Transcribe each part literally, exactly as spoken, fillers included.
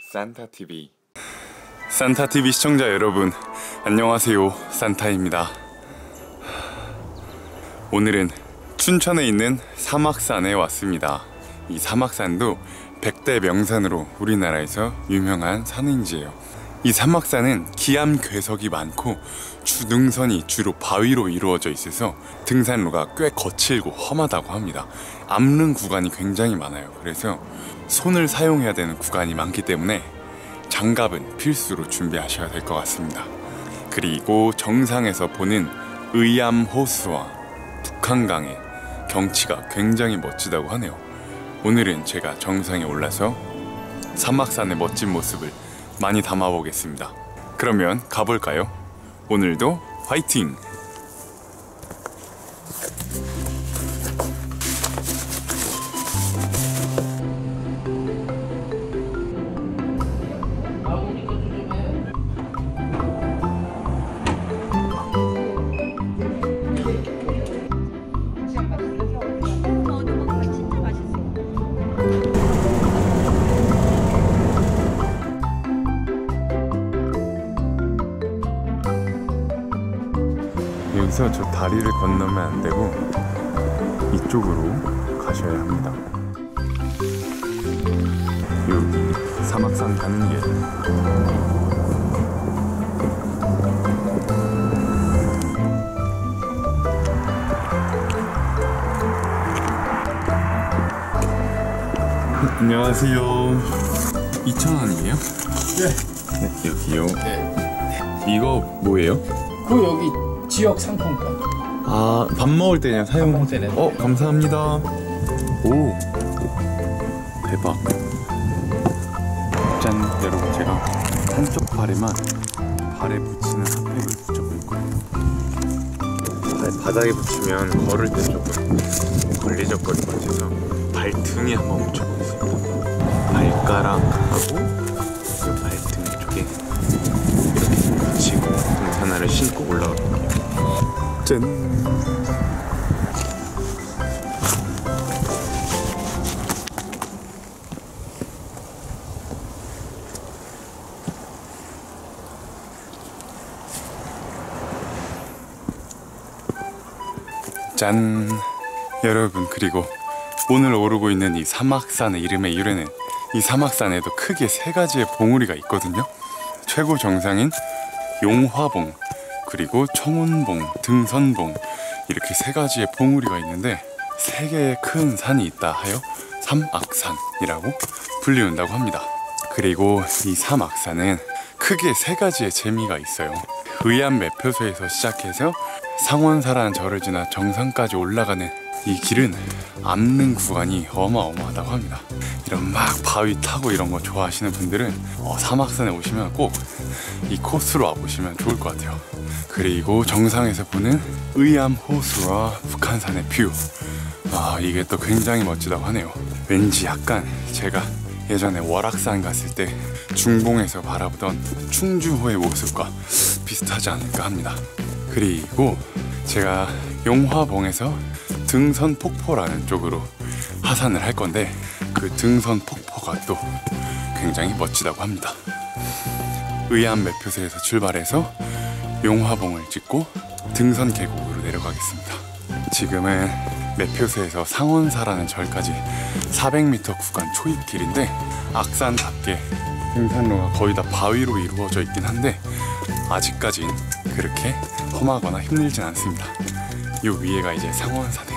산타티비 산타티비 시청자 여러분, 안녕하세요. 산타입니다. 오늘은 춘천에 있는 사막산에 왔습니다. 이 사막산도 백대 명산으로 우리나라에서 유명한 산행지예요. 이 사막산은 기암괴석이 많고 주등선이 주로 바위로 이루어져 있어서 등산로가 꽤 거칠고 험하다고 합니다. 암릉 구간이 굉장히 많아요. 그래서 손을 사용해야 되는 구간이 많기 때문에 장갑은 필수로 준비하셔야 될 것 같습니다. 그리고 정상에서 보는 의암호수와 북한강의 경치가 굉장히 멋지다고 하네요. 오늘은 제가 정상에 올라서 사막산의 멋진 모습을 많이 담아보겠습니다. 그러면 가볼까요? 오늘도 화이팅! 여기서 저 다리를 건너면 안 되고 이쪽으로 가셔야 합니다. 여기 사막산 가는 길. 안녕하세요. 이천 원이에요? 네. 네, 여기요. 네. 이거 뭐예요? 그 여기 지역 상품권. 아, 밥 먹을 때 그냥 사용. 밥 먹을 때는. 어, 감사합니다. 오, 대박. 짠, 여러분, 제가 한쪽 발에만 발에 붙이는 핫팩을 붙여볼 거예요. 발 바닥에 붙이면 걸을 때 조금 걸리적거릴 것 같아서 발등에 한번 붙여보겠습니다. 발가락하고 이 발등 쪽에 이렇게 붙이고 등산화를 신고 올라가 볼게요. 짠! 짠! 여러분, 그리고 오늘 오르고 있는 이 사막산의 이름의 유래는 이 사막산에도 크게 세 가지의 봉우리가 있거든요. 최고 정상인 용화봉, 그리고 청운봉, 등선봉, 이렇게 세 가지의 봉우리가 있는데 세 개의 큰 산이 있다 하여 삼악산이라고 불리운다고 합니다. 그리고 이 삼악산은 크게 세 가지의 재미가 있어요. 의암 매표소에서 시작해서 상원사라는 절을 지나 정상까지 올라가는 이 길은 암릉 구간이 어마어마하다고 합니다. 이런 막 바위 타고 이런 거 좋아하시는 분들은 어, 사막산에 오시면 꼭 이 코스로 와보시면 좋을 것 같아요. 그리고 정상에서 보는 의암호수와 북한산의 뷰, 아, 이게 또 굉장히 멋지다고 하네요. 왠지 약간 제가 예전에 월악산 갔을 때 중봉에서 바라보던 충주호의 모습과 비슷하지 않을까 합니다. 그리고 제가 용화봉에서 등선폭포라는 쪽으로 하산을 할 건데 그 등선폭포가 또 굉장히 멋지다고 합니다. 의암 매표소에서 출발해서 용화봉을 찍고 등선 계곡으로 내려가겠습니다. 지금은 매표소에서 상원사라는 절까지 사백 미터 구간 초입길인데 악산답게 등산로가 거의 다 바위로 이루어져 있긴 한데 아직까진 그렇게 험하거나 힘들진 않습니다. 요 위에가 이제 상원사네요.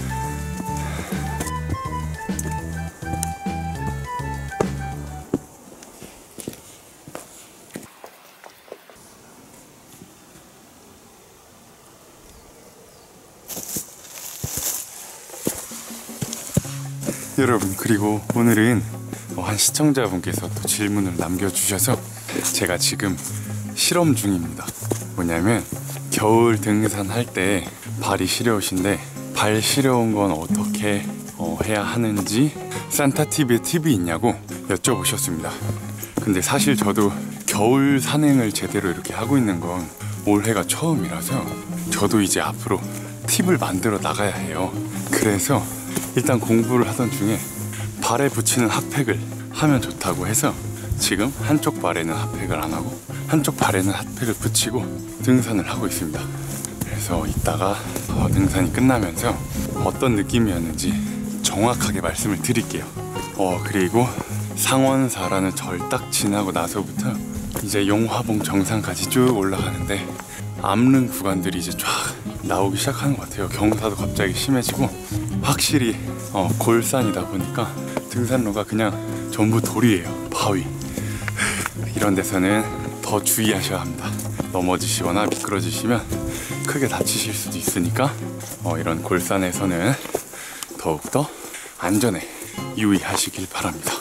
여러분, 그리고 오늘은 한 시청자분께서 또 질문을 남겨주셔서 제가 지금 실험 중입니다. 뭐냐면 겨울 등산할 때 발이 시려우신데 발 시려운 건 어떻게 어, 해야 하는지 산타티비에 팁이 있냐고 여쭤보셨습니다. 근데 사실 저도 겨울 산행을 제대로 이렇게 하고 있는 건 올해가 처음이라서 저도 이제 앞으로 팁을 만들어 나가야 해요. 그래서 일단 공부를 하던 중에 발에 붙이는 핫팩을 하면 좋다고 해서 지금 한쪽 발에는 핫팩을 안 하고 한쪽 발에는 핫팩을 붙이고 등산을 하고 있습니다. 그래서 이따가 어, 등산이 끝나면서 어떤 느낌이었는지 정확하게 말씀을 드릴게요. 어 그리고 상원사라는 절 딱 지나고 나서부터 이제 용화봉 정상까지 쭉 올라가는데 암릉 구간들이 이제 쫙 나오기 시작하는 것 같아요. 경사도 갑자기 심해지고 확실히 어, 골산이다 보니까 등산로가 그냥 전부 돌이에요. 바위. 이런 데서는 더 주의하셔야 합니다. 넘어지시거나 미끄러지시면 크게 다치실 수도 있으니까 어, 이런 골산에서는 더욱더 안전에 유의하시길 바랍니다.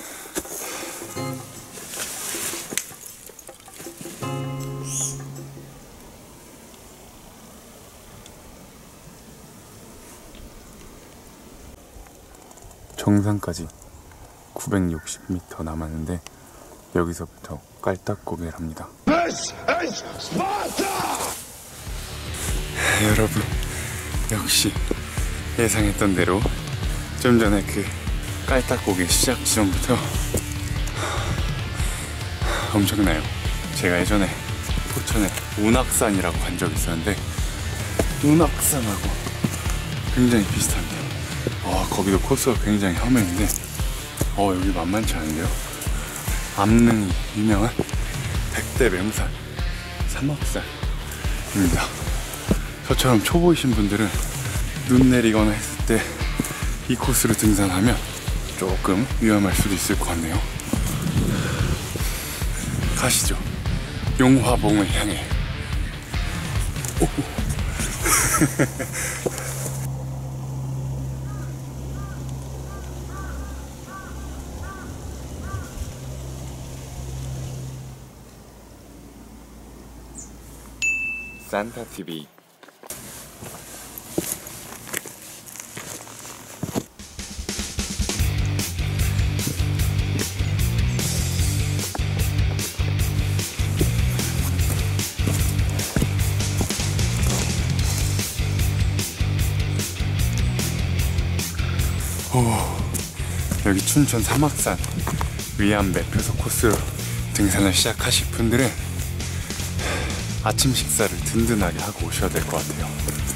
정상까지 구백육십 미터 남았는데 여기서부터 깔딱고개를 합니다. 여러분, 역시 예상했던 대로 좀 전에 그 깔딱고개 시작 지점부터 엄청나요. 제가 예전에 포천에 운악산이라고 간 적이 있었는데 운악산하고 굉장히 비슷합니다. 와, 거기도 코스가 굉장히 험했는데 어 여기 만만치 않은데요. 암릉이 유명한 백대 명산 삼막산입니다. 저처럼 초보이신 분들은 눈 내리거나 했을 때 이 코스로 등산하면 조금 위험할 수도 있을 것 같네요. 가시죠. 용화봉을 향해. 오. 산타티비. 오, 여기 춘천 삼막산 위암 매표소 코스로 등산을 시작하실 분들은 아침 식사를 든든하게 하고 오셔야 될 것 같아요.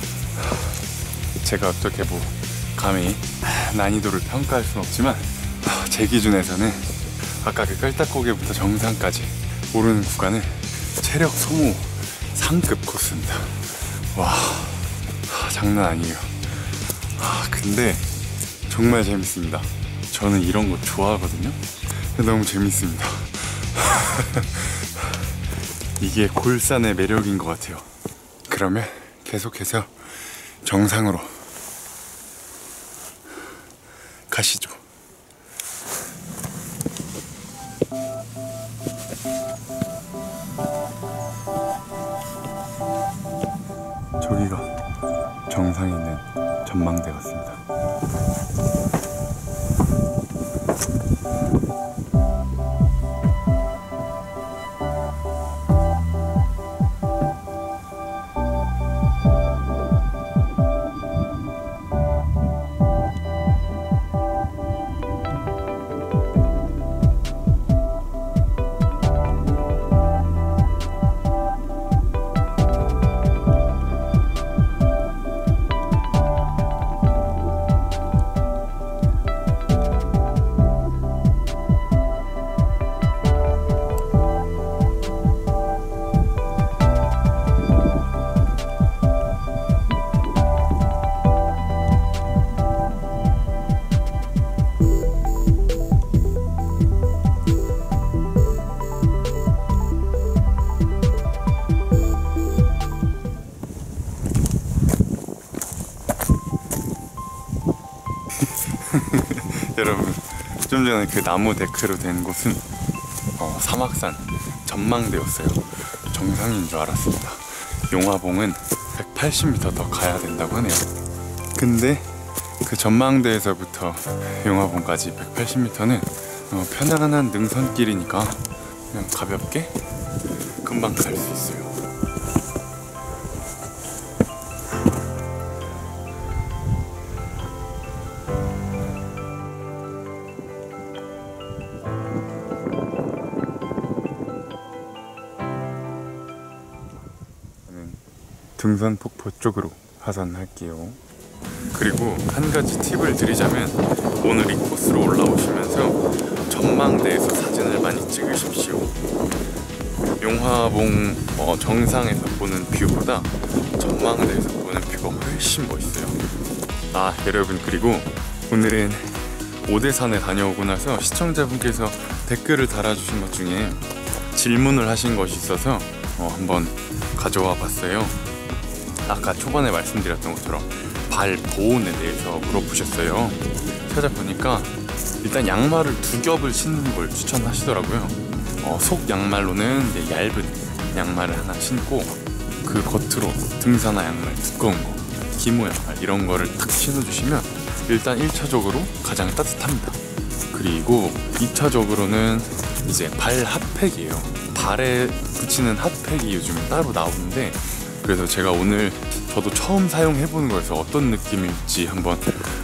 제가 어떻게 뭐 감히 난이도를 평가할 순 없지만 제 기준에서는 아까 그 깔딱고개부터 정상까지 오르는 구간은 체력 소모 상급 코스입니다. 와, 장난 아니에요. 아, 근데 정말 재밌습니다. 저는 이런 거 좋아하거든요. 너무 재밌습니다. 이게 골산의 매력인 것 같아요. 그러면 계속해서 정상으로 가시죠. 저기가 정상에 있는 전망대 같습니다. 여러분, 좀 전에 그 나무 데크로 된 곳은 어, 삼막산 전망대였어요. 정상인 줄 알았습니다. 용화봉은 백팔십 미터 더 가야 된다고 하네요. 근데 그 전망대에서부터 용화봉까지 백팔십 미터는 어, 편안한 능선길이니까 그냥 가볍게 금방 갈 수 있어요. 등산 폭포 쪽으로 하산할게요. 그리고 한 가지 팁을 드리자면 오늘 이 코스로 올라오시면서 전망대에서 사진을 많이 찍으십시오. 용화봉 어, 정상에서 보는 뷰보다 전망대에서 보는 뷰가 훨씬 멋있어요. 아 여러분, 그리고 오늘은 오대산에 다녀오고 나서 시청자분께서 댓글을 달아주신 것 중에 질문을 하신 것이 있어서 어, 한번 가져와 봤어요. 아까 초반에 말씀드렸던 것처럼 발 보온에 대해서 물어보셨어요. 찾아보니까 일단 양말을 두 겹을 신는 걸 추천하시더라고요. 어, 속 양말로는 이제 얇은 양말을 하나 신고 그 겉으로 등산화 양말 두꺼운 거, 기모 양말 이런 거를 탁 신어주시면 일단 일 차적으로 가장 따뜻합니다. 그리고 이 차적으로는 이제 발 핫팩이에요. 발에 붙이는 핫팩이 요즘 따로 나오는데, 그래서 제가 오늘 저도 처음 사용해보는 거여서 어떤 느낌일지 한번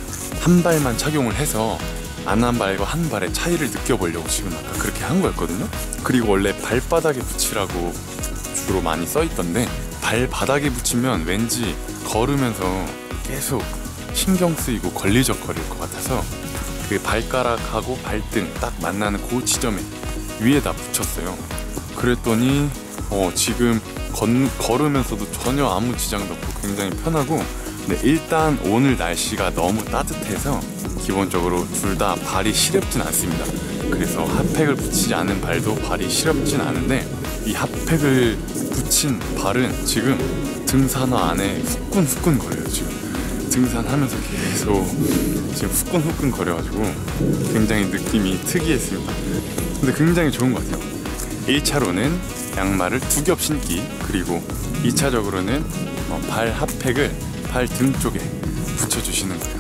한 발만 착용을 해서 안 한 발과 한 발의 차이를 느껴보려고 지금 아까 그렇게 한 거였거든요. 그리고 원래 발바닥에 붙이라고 주로 많이 써있던데 발바닥에 붙이면 왠지 걸으면서 계속 신경 쓰이고 걸리적거릴 것 같아서 그 발가락하고 발등 딱 만나는 그 지점에 위에다 붙였어요. 그랬더니 어 지금 건, 걸으면서도 전혀 아무 지장도 없고 굉장히 편하고, 근데 일단 오늘 날씨가 너무 따뜻해서 기본적으로 둘 다 발이 시렵진 않습니다. 그래서 핫팩을 붙이지 않은 발도 발이 시렵진 않은데 이 핫팩을 붙인 발은 지금 등산화 안에 후끈후끈 거려요. 지금 등산하면서 계속 지금 후끈후끈 거려가지고 굉장히 느낌이 특이했습니다. 근데 굉장히 좋은 것 같아요. 일 차로는 양말을 두 겹 신기, 그리고 이 차적으로는 어, 발 핫팩을 발 등 쪽에 붙여주시는 거예요.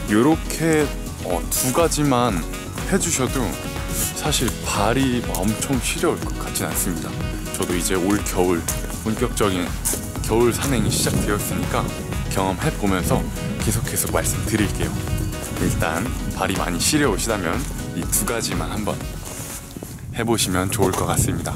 요렇게 어, 두 가지만 해주셔도 사실 발이 엄청 시려울 것 같진 않습니다. 저도 이제 올 겨울 본격적인 겨울 산행이 시작되었으니까 경험해보면서 계속 계속 말씀드릴게요. 일단 발이 많이 시려우시다면 이 두 가지만 한번 해보시면 좋을 것 같습니다.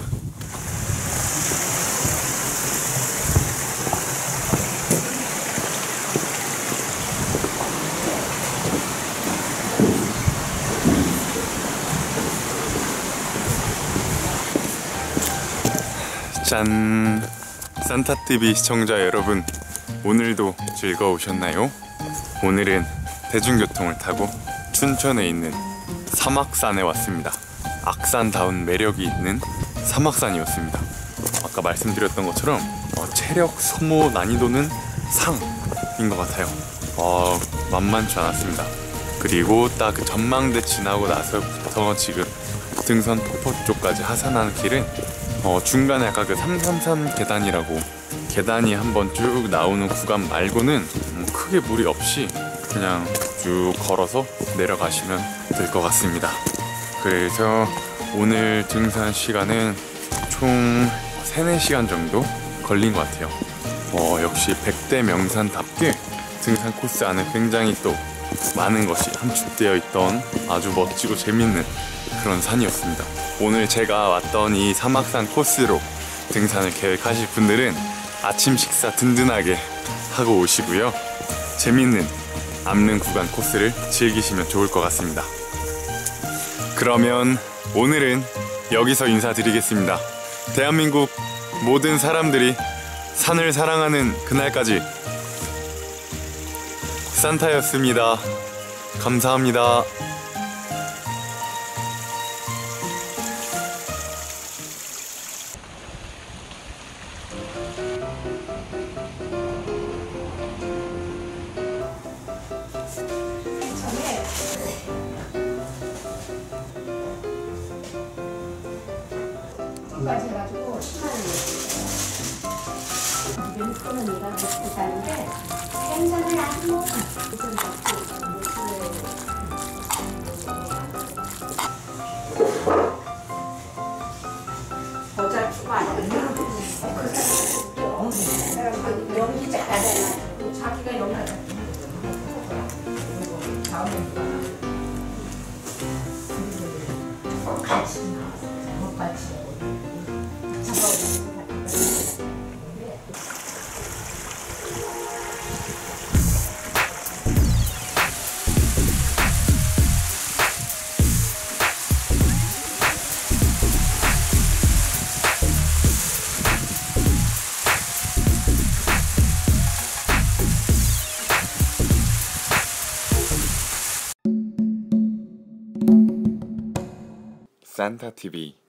짠! 산타티비 시청자 여러분, 오늘도 즐거우셨나요? 오늘은 대중교통을 타고 춘천에 있는 사막산에 왔습니다. 악산다운 매력이 있는 사막산이었습니다. 아까 말씀드렸던 것처럼 어, 체력 소모 난이도는 상인 것 같아요. 어, 만만치 않았습니다. 그리고 딱 그 전망대 지나고 나서부터 지금 등산 폭포 쪽까지 하산하는 길은 어, 중간에 아까 그 삼삼삼 계단이라고 계단이 한번 쭉 나오는 구간 말고는 뭐 크게 무리 없이 그냥 쭉 걸어서 내려가시면 될 것 같습니다. 그래서 오늘 등산 시간은 총 세네 시간 정도 걸린 것 같아요. 어, 역시 백대 명산답게 등산 코스 안에 굉장히 또 많은 것이 함축되어 있던 아주 멋지고 재밌는 그런 산이었습니다. 오늘 제가 왔던 이 사막산 코스로 등산을 계획하실 분들은 아침 식사 든든하게 하고 오시고요. 재밌는 남는 구간 코스를 즐기시면 좋을 것 같습니다. 그러면 오늘은 여기서 인사드리겠습니다. 대한민국 모든 사람들이 산을 사랑하는 그날까지 산타였습니다. 감사합니다. 까지 해가지고 십만 원. 윤포는 얘가 먹고 사는데 생선을 안 먹어. 모자 추가 안 해. 연기 잘하잖아. 자기가 연기하잖아. 다음에 같이 나왔어. 같이. 산타 티비